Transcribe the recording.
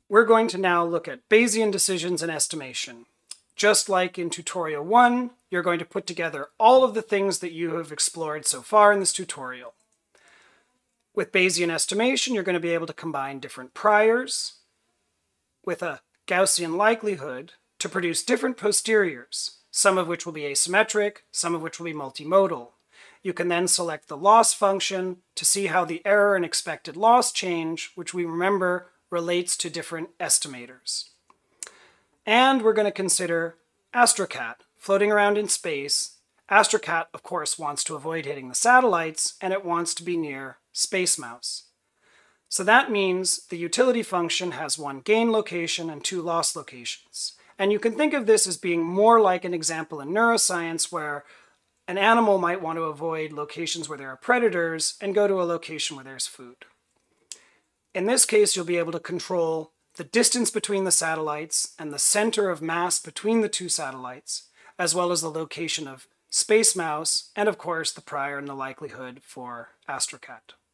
We're going to now look at Bayesian decisions and estimation. Just like in tutorial 1, you're going to put together all of the things that you have explored so far in this tutorial. With Bayesian estimation, you're going to be able to combine different priors with a Gaussian likelihood to produce different posteriors, some of which will be asymmetric, some of which will be multimodal. You can then select the loss function to see how the error and expected loss change, which we remember relates to different estimators. And we're going to consider Astrocat floating around in space. Astrocat, of course, wants to avoid hitting the satellites, and it wants to be near Space Mouse. So that means the utility function has one gain location and two loss locations. And you can think of this as being more like an example in neuroscience where an animal might want to avoid locations where there are predators and go to a location where there's food. In this case, you'll be able to control the distance between the satellites and the center of mass between the two satellites, as well as the location of Space Mouse and, of course, the prior and the likelihood for Astrocat.